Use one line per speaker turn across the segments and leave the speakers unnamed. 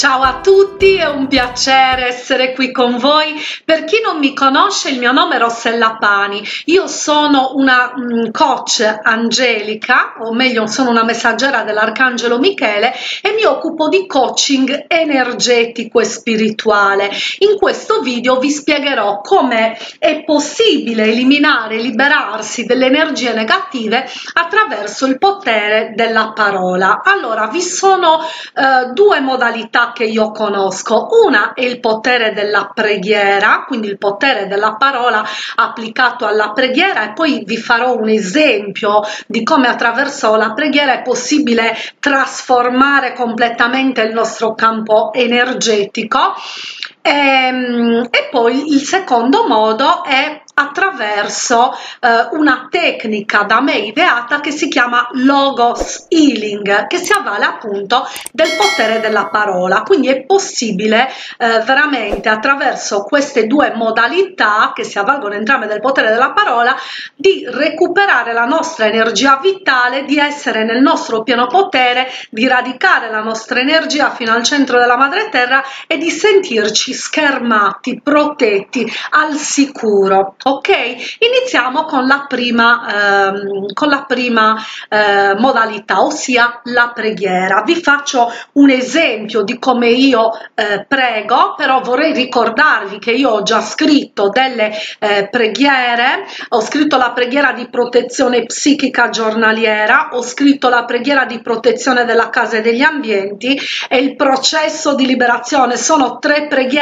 Ciao a tutti, è un piacere essere qui con voi. Per chi non mi conosce, il mio nome è Rossella Pani. Io sono una coach angelica, o meglio sono una messaggera dell'Arcangelo Michele e mi occupo di coaching energetico e spirituale. In questo video vi spiegherò come è possibile eliminare e liberarsi delle energie negative attraverso il potere della parola. Allora, vi sono due modalità che io conosco. Una è il potere della preghiera, quindi il potere della parola applicato alla preghiera, e poi vi farò un esempio di come attraverso la preghiera è possibile trasformare completamente il nostro campo energetico. E poi il secondo modo è attraverso una tecnica da me ideata che si chiama Logos Healing, che si avvale appunto del potere della parola. Quindi è possibile veramente attraverso queste due modalità, che si avvalgono entrambe del potere della parola, di recuperare la nostra energia vitale, di essere nel nostro pieno potere, di radicare la nostra energia fino al centro della madre terra e di sentirci schermati, protetti, al sicuro. Ok, iniziamo con la prima modalità, ossia la preghiera. Vi faccio un esempio di come io prego, però vorrei ricordarvi che io ho già scritto delle preghiere. Ho scritto la preghiera di protezione psichica giornaliera, ho scritto la preghiera di protezione della casa e degli ambienti e il processo di liberazione. Sono tre preghiere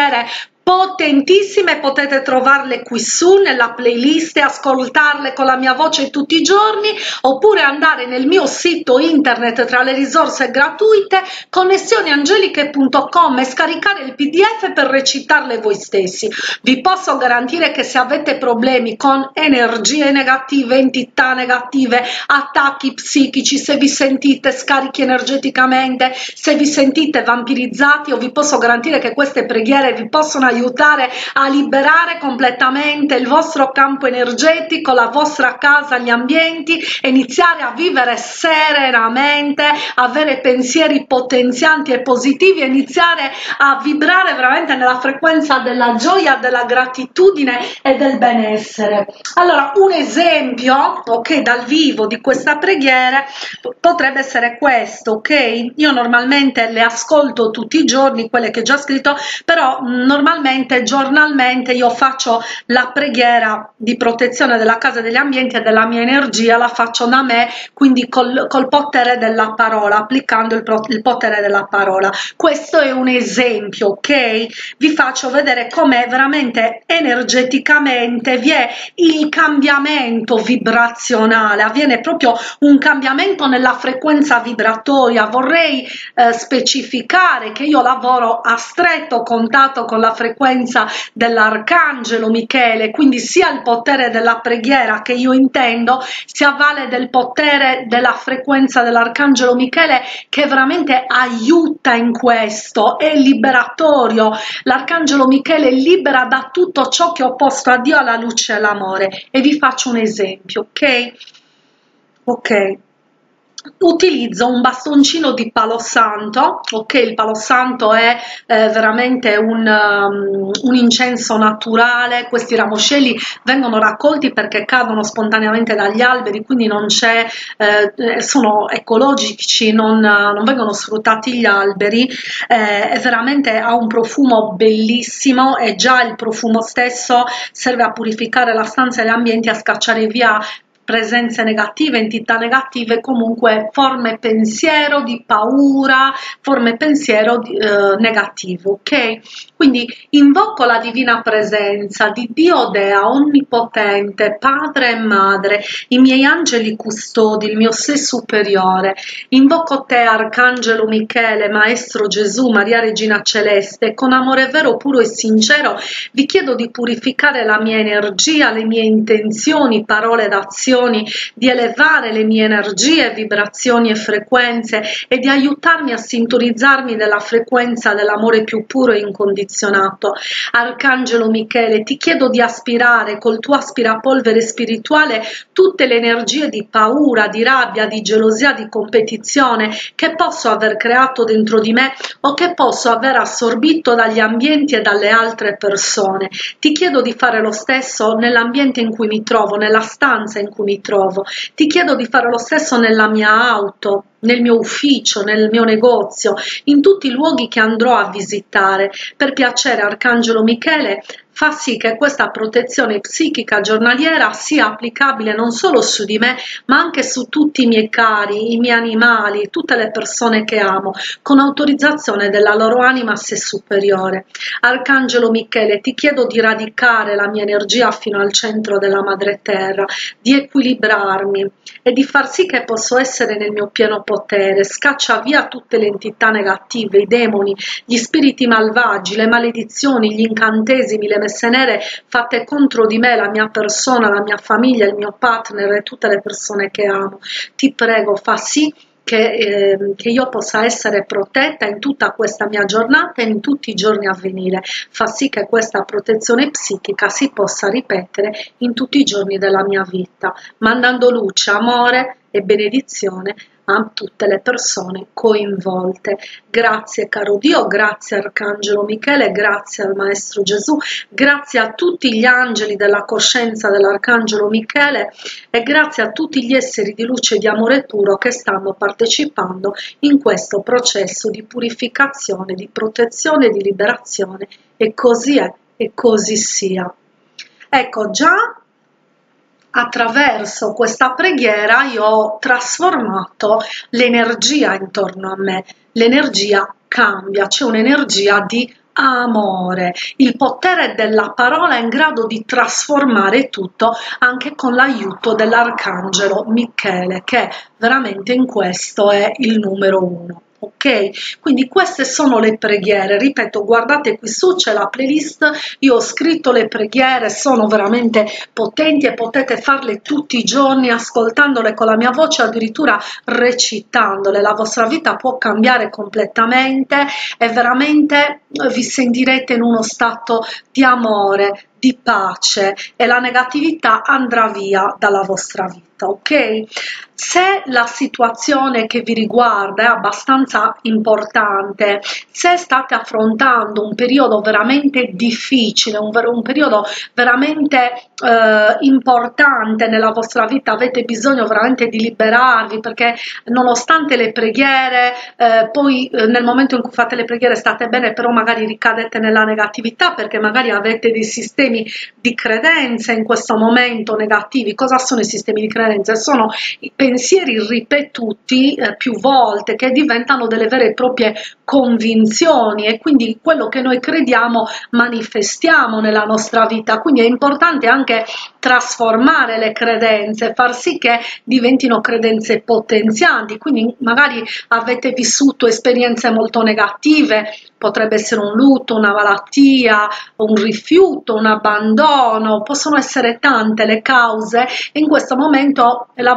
potentissime, potete trovarle qui su nella playlist e ascoltarle con la mia voce tutti i giorni, oppure andare nel mio sito internet tra le risorse gratuite connessioniangeliche.com e scaricare il PDF per recitarle voi stessi. Vi posso garantire che se avete problemi con energie negative, entità negative, attacchi psichici, se vi sentite scarichi energeticamente, se vi sentite vampirizzati, io vi posso garantire che queste preghiere vi possono aiutare a liberare completamente il vostro campo energetico, la vostra casa, gli ambienti, e iniziare a vivere serenamente, avere pensieri potenzianti e positivi, e iniziare a vibrare veramente nella frequenza della gioia, della gratitudine e del benessere. Allora, un esempio, ok, dal vivo di questa preghiera potrebbe essere questo, ok? Io normalmente le ascolto tutti i giorni, quelle che ho già scritto, però normalmente giornalmente io faccio la preghiera di protezione della casa e degli ambienti e della mia energia, la faccio da me, quindi col potere della parola, applicando il potere della parola. Questo è un esempio, ok? Vi faccio vedere come veramente energeticamente vi è il cambiamento vibrazionale, avviene proprio un cambiamento nella frequenza vibratoria. Vorrei specificare che io lavoro a stretto contatto con la frequenza dell'Arcangelo Michele, quindi sia il potere della preghiera che io intendo si avvale del potere della frequenza dell'Arcangelo Michele, che veramente aiuta in questo, è liberatorio. L'Arcangelo Michele libera da tutto ciò che è opposto a Dio, alla luce e all'amore. E vi faccio un esempio, ok? Ok. Utilizzo un bastoncino di palo santo, ok? Il palo santo è veramente un incenso naturale. Questi ramoscelli vengono raccolti perché cadono spontaneamente dagli alberi, quindi non c'è, sono ecologici, non vengono sfruttati gli alberi, è veramente, ha un profumo bellissimo e già il profumo stesso serve a purificare la stanza e gli ambienti, a scacciare via presenze negative, entità negative, comunque forme pensiero di paura, forme pensiero negativo, ok? Quindi invoco la divina presenza di Dio Dea onnipotente, padre e madre, i miei angeli custodi, il mio sé superiore. Invoco te, Arcangelo Michele, Maestro Gesù, Maria Regina Celeste, con amore vero, puro e sincero vi chiedo di purificare la mia energia, le mie intenzioni, parole ed azioni, condizioni di elevare le mie energie, vibrazioni e frequenze e di aiutarmi a sintonizzarmi nella frequenza dell'amore più puro e incondizionato. Arcangelo Michele, ti chiedo di aspirare col tuo aspirapolvere spirituale tutte le energie di paura, di rabbia, di gelosia, di competizione che posso aver creato dentro di me o che posso aver assorbito dagli ambienti e dalle altre persone. Ti chiedo di fare lo stesso nell'ambiente in cui mi trovo, nella stanza in cui mi trovo. Ti chiedo di fare lo stesso nella mia auto, nel mio ufficio, nel mio negozio, in tutti i luoghi che andrò a visitare. Per piacere, Arcangelo Michele, fa sì che questa protezione psichica giornaliera sia applicabile non solo su di me, ma anche su tutti i miei cari, i miei animali, tutte le persone che amo, con autorizzazione della loro anima se superiore. Arcangelo Michele, ti chiedo di radicare la mia energia fino al centro della madre terra, di equilibrarmi e di far sì che posso essere nel mio pieno potere. Scaccia via tutte le entità negative, i demoni, gli spiriti malvagi, le maledizioni, gli incantesimi, le messe nere fatte contro di me, la mia persona, la mia famiglia, il mio partner e tutte le persone che amo. Ti prego, fa sì che io possa essere protetta in tutta questa mia giornata e in tutti i giorni a venire. Fa sì che questa protezione psichica si possa ripetere in tutti i giorni della mia vita, mandando luce, amore e benedizione a tutte le persone coinvolte. Grazie caro Dio, grazie Arcangelo Michele, grazie al Maestro Gesù, grazie a tutti gli angeli della coscienza dell'Arcangelo Michele e grazie a tutti gli esseri di luce e di amore puro che stanno partecipando in questo processo di purificazione, di protezione, di liberazione, e così è e così sia. Ecco, già attraverso questa preghiera io ho trasformato l'energia intorno a me, l'energia cambia, c'è un'energia di amore. Il potere della parola è in grado di trasformare tutto, anche con l'aiuto dell'Arcangelo Michele, che veramente in questo è il numero uno. Ok, quindi queste sono le preghiere, ripeto, guardate qui su c'è la playlist, io ho scritto le preghiere, sono veramente potenti e potete farle tutti i giorni ascoltandole con la mia voce, addirittura recitandole. La vostra vita può cambiare completamente e veramente vi sentirete in uno stato di amore, di pace, e la negatività andrà via dalla vostra vita, ok? Se la situazione che vi riguarda è abbastanza importante, se state affrontando un periodo veramente difficile, un periodo veramente importante nella vostra vita, avete bisogno veramente di liberarvi, perché nonostante le preghiere, poi nel momento in cui fate le preghiere state bene, però magari ricadete nella negatività perché magari avete dei sistemi di credenze in questo momento negativi. Cosa sono i sistemi di credenze? Sono i pensieri ripetuti più volte, che diventano delle vere e proprie convinzioni, e quindi quello che noi crediamo manifestiamo nella nostra vita. Quindi è importante anche trasformare le credenze, far sì che diventino credenze potenzianti. Quindi magari avete vissuto esperienze molto negative, potrebbe essere un lutto, una malattia, un rifiuto, un abbandono, possono essere tante le cause, e in questo momento la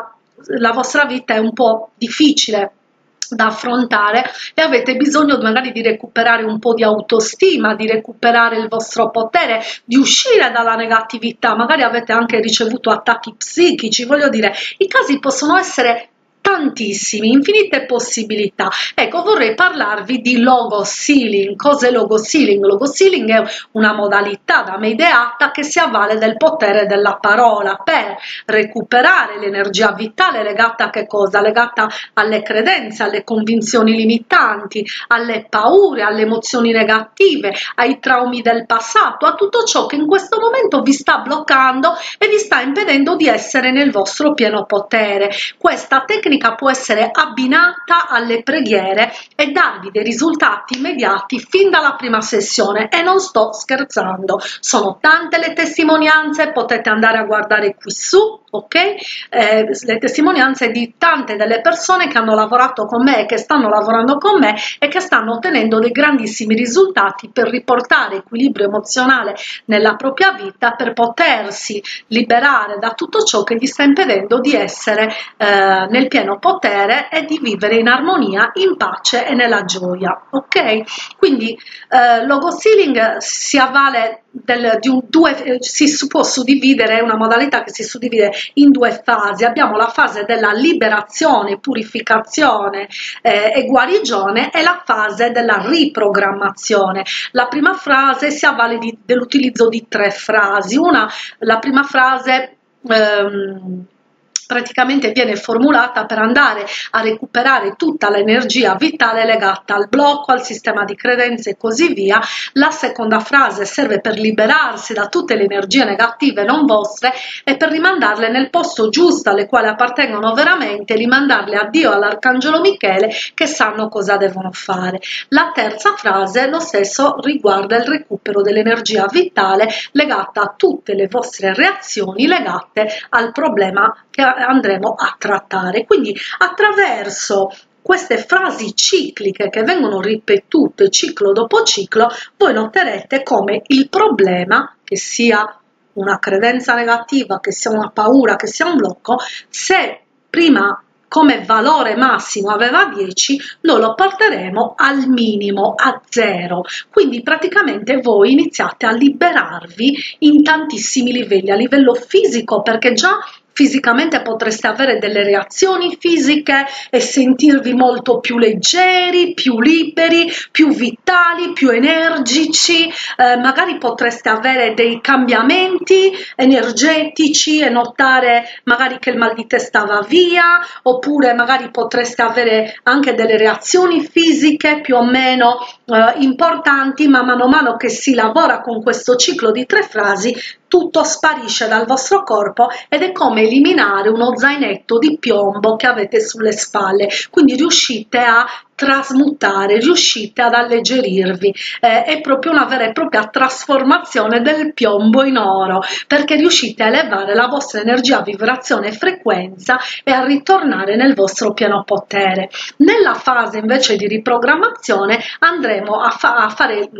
vostra vita è un po' difficile da affrontare e avete bisogno magari di recuperare un po' di autostima, di recuperare il vostro potere, di uscire dalla negatività. Magari avete anche ricevuto attacchi psichici, voglio dire, i casi possono essere tantissimi, infinite possibilità. Ecco, vorrei parlarvi di Logos Healing. Cos'è Logos Healing? Logos Healing è una modalità da me ideata che si avvale del potere della parola per recuperare l'energia vitale legata a che cosa? Legata alle credenze, alle convinzioni limitanti, alle paure, alle emozioni negative, ai traumi del passato, a tutto ciò che in questo momento vi sta bloccando e vi sta impedendo di essere nel vostro pieno potere. Questa tecnica tecnica può essere abbinata alle preghiere e darvi dei risultati immediati fin dalla prima sessione, e non sto scherzando, sono tante le testimonianze, potete andare a guardare qui su, ok? Le testimonianze di tante delle persone che hanno lavorato con me e che stanno lavorando con me e che stanno ottenendo dei grandissimi risultati per riportare equilibrio emozionale nella propria vita, per potersi liberare da tutto ciò che gli sta impedendo di essere nel pieno potere e di vivere in armonia, in pace e nella gioia, ok? Quindi Logo Healing si avvale si può suddividere, è una modalità che si suddivide in due fasi. Abbiamo la fase della liberazione, purificazione e guarigione, e la fase della riprogrammazione. La prima fase si avvale dell'utilizzo di 3 frasi. La prima frase praticamente viene formulata per andare a recuperare tutta l'energia vitale legata al blocco, al sistema di credenze e così via. La seconda frase serve per liberarsi da tutte le energie negative non vostre e per rimandarle nel posto giusto alle quali appartengono veramente, rimandarle a Dio, all'Arcangelo Michele, che sanno cosa devono fare. La terza frase, lo stesso, riguarda il recupero dell'energia vitale legata a tutte le vostre reazioni legate al problema che andremo a trattare. Quindi attraverso queste frasi cicliche che vengono ripetute ciclo dopo ciclo, voi noterete come il problema, che sia una credenza negativa, che sia una paura, che sia un blocco, se prima come valore massimo aveva 10, noi lo porteremo al minimo, a 0. Quindi praticamente voi iniziate a liberarvi in tantissimi livelli, a livello fisico, perché già fisicamente potreste avere delle reazioni fisiche e sentirvi molto più leggeri, più liberi, più vitali, più energici, magari potreste avere dei cambiamenti energetici e notare magari che il mal di testa va via, oppure magari potreste avere anche delle reazioni fisiche più o meno importanti, ma mano a mano che si lavora con questo ciclo di 3 frasi, tutto sparisce dal vostro corpo ed è come eliminare uno zainetto di piombo che avete sulle spalle. Quindi riuscite a trasmutare, riuscite ad alleggerirvi, è proprio una vera e propria trasformazione del piombo in oro, perché riuscite a elevare la vostra energia, vibrazione e frequenza e a ritornare nel vostro pieno potere. Nella fase invece di riprogrammazione andremo a fare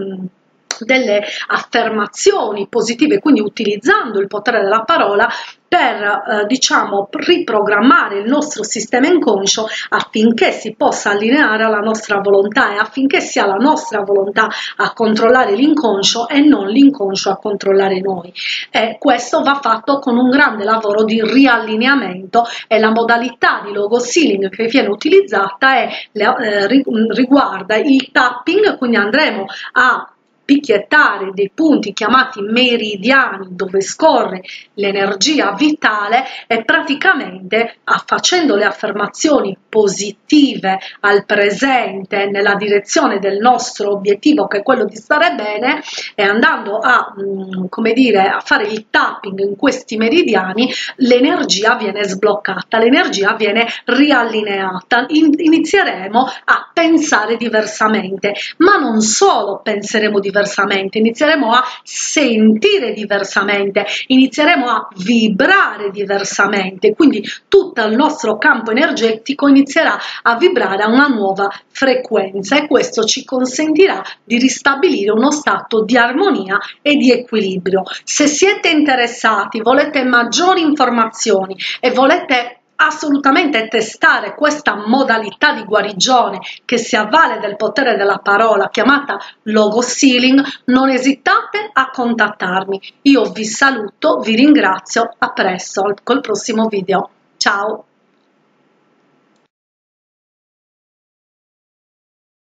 delle affermazioni positive, quindi utilizzando il potere della parola per diciamo riprogrammare il nostro sistema inconscio affinché si possa allineare alla nostra volontà e affinché sia la nostra volontà a controllare l'inconscio e non l'inconscio a controllare noi. E questo va fatto con un grande lavoro di riallineamento, e la modalità di Logo Healing che viene utilizzata riguarda il tapping, quindi andremo a picchiettare dei punti chiamati meridiani dove scorre l'energia vitale, e praticamente facendo le affermazioni positive al presente nella direzione del nostro obiettivo, che è quello di stare bene, e andando a come dire, a fare il tapping in questi meridiani, l'energia viene sbloccata, l'energia viene riallineata, inizieremo a pensare diversamente, ma non solo penseremo diversamente, inizieremo a sentire diversamente, inizieremo a vibrare diversamente, quindi tutto il nostro campo energetico inizierà a vibrare a una nuova frequenza, e questo ci consentirà di ristabilire uno stato di armonia e di equilibrio. Se siete interessati, volete maggiori informazioni e volete assolutamente testare questa modalità di guarigione che si avvale del potere della parola chiamata Logo Healing, non esitate a contattarmi. Io vi saluto, vi ringrazio, a presto col prossimo video. Ciao!